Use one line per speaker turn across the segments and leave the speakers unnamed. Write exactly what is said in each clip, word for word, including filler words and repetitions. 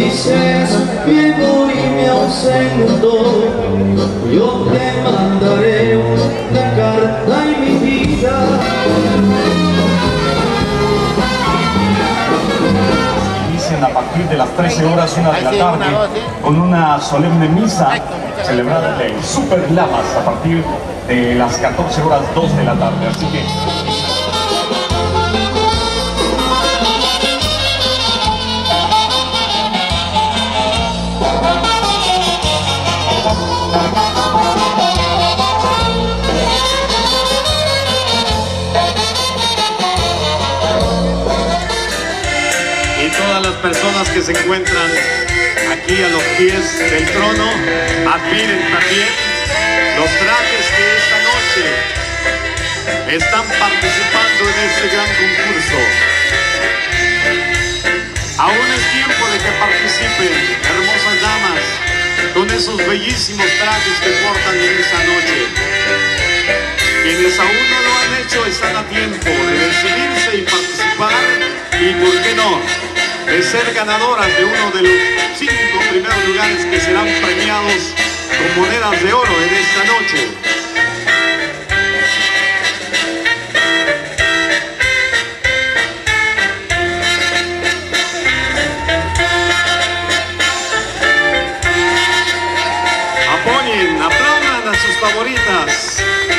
dices que voy y me ausento, yo te mandaré una carta y mi vida.
Inician a partir de las trece horas, una de la tarde, con una solemne misa celebrada en Super Lamas a partir de las catorce horas, dos de la tarde. Así que
todas las personas que se encuentran aquí a los pies del trono admiren también los trajes que esta noche están participando en este gran concurso. Aún es tiempo de que participen, hermosas damas, con esos bellísimos trajes que portan en esta noche. Quienes aún no lo han hecho están a tiempo de decidirse y participar, y por qué no, de ser ganadoras de uno de los cinco primeros lugares que serán premiados con monedas de oro en esta noche. Apoyen, aplaudan a sus favoritas.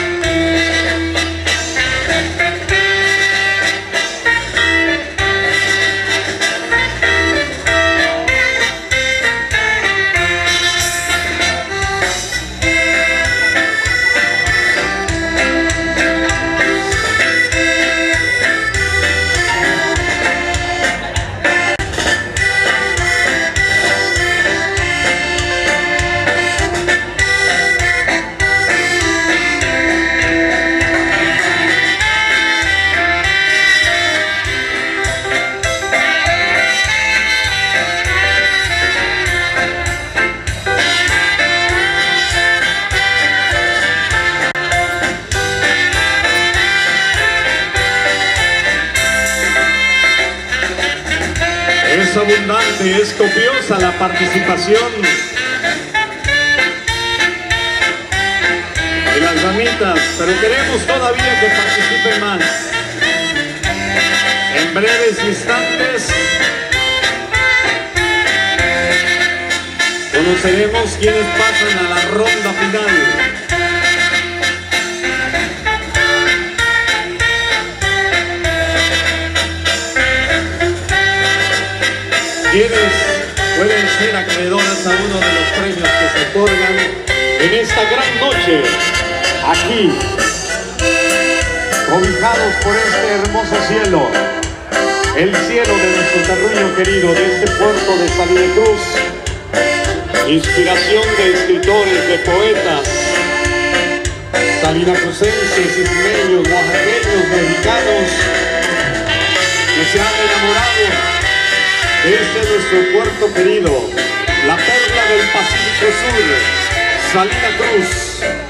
Es abundante, es copiosa la participación de las damitas, pero queremos todavía que participen más. En breves instantes conoceremos quiénes pasan a la ronda final. Quienes pueden ser acreedoras a uno de los premios que se otorgan en esta gran noche, aquí, cobijados por este hermoso cielo, el cielo de nuestro terruño querido, de este puerto de Salina Cruz, inspiración de escritores, de poetas, salinacrucenses, isleños, oaxaqueños, mexicanos, que se han enamorado. Este es nuestro puerto querido, la perla del Pacífico Sur, Salina Cruz.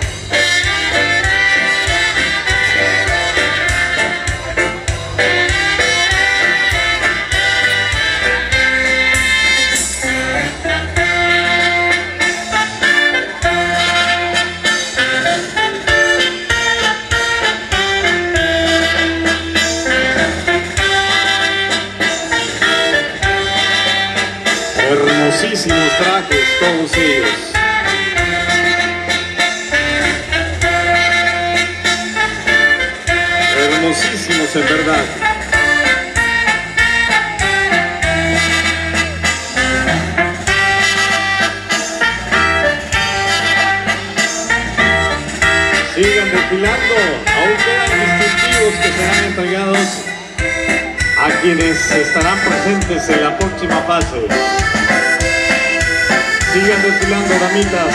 Hermosísimos trajes, todos ellos. Hermosísimos en verdad. Sigan desfilando, aún quedan distintivos que serán entregados a quienes estarán presentes en la próxima fase. Sigan desfilando, damitas.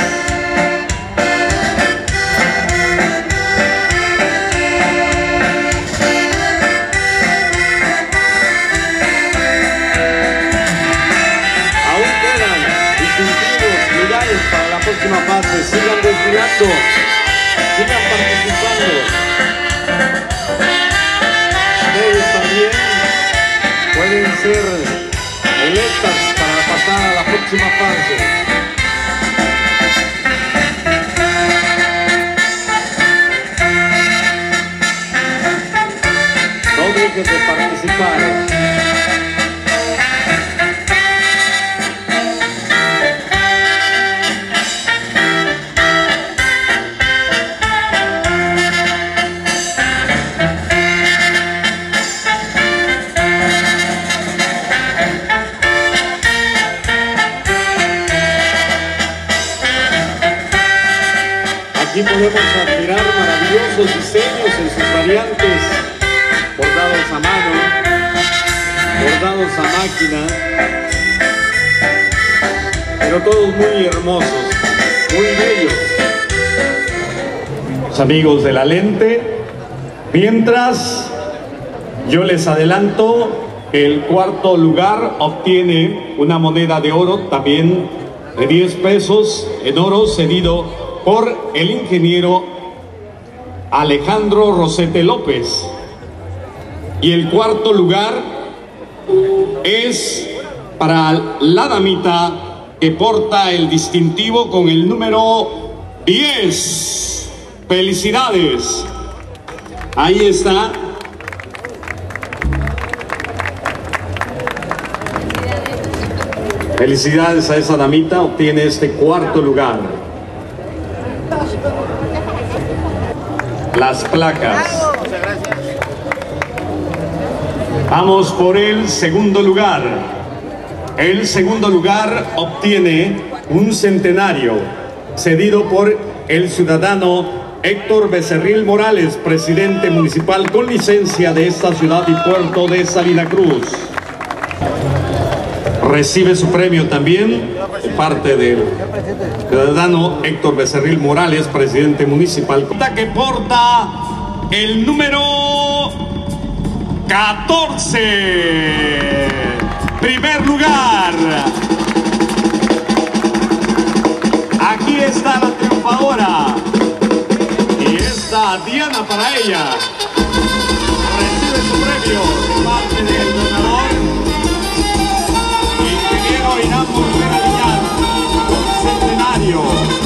Aún quedan distintivos lugares para la próxima fase. Sigan desfilando, sigan participando. Ustedes también pueden ser electas para pasar a la
próxima fase. No dejes de participar. Aquí podemos admirar maravillosos diseños en sus variantes, bordados a mano, bordados a máquina, pero todos muy hermosos, muy bellos.
Los amigos de la lente, mientras yo les adelanto, el cuarto lugar obtiene una moneda de oro, también de diez pesos en oro, cedido por el ingeniero Alejandro Rosete López. Y el cuarto lugar es para la damita que porta el distintivo con el número diez. ¡Felicidades! Ahí está. Felicidades a esa damita, obtiene este cuarto lugar. Las placas. Vamos por el segundo lugar. El segundo lugar obtiene un centenario cedido por el ciudadano Héctor Becerril Morales, presidente municipal con licencia de esta ciudad y puerto de Salina Cruz. Recibe su premio también de parte del ciudadano Héctor Becerril Morales, presidente municipal, que porta el número catorce. Primer lugar. Aquí está la triunfadora. Y está Diana para ella. Recibe su premio de parte del donador, ingeniero Irán Mortera Villar, un centenario.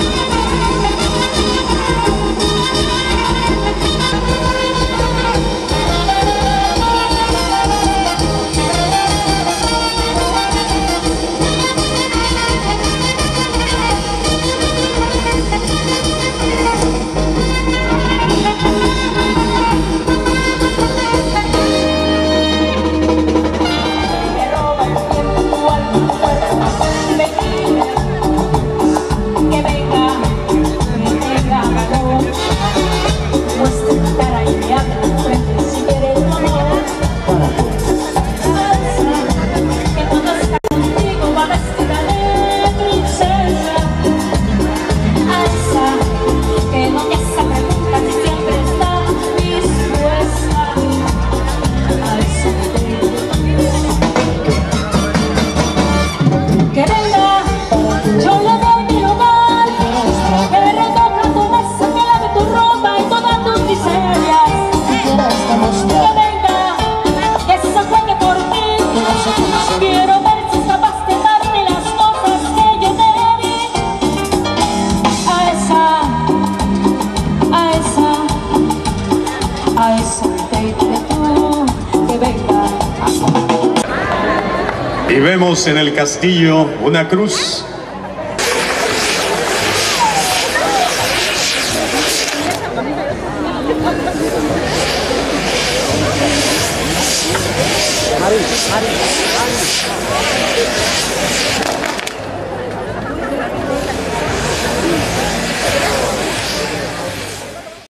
Y vemos en el castillo una cruz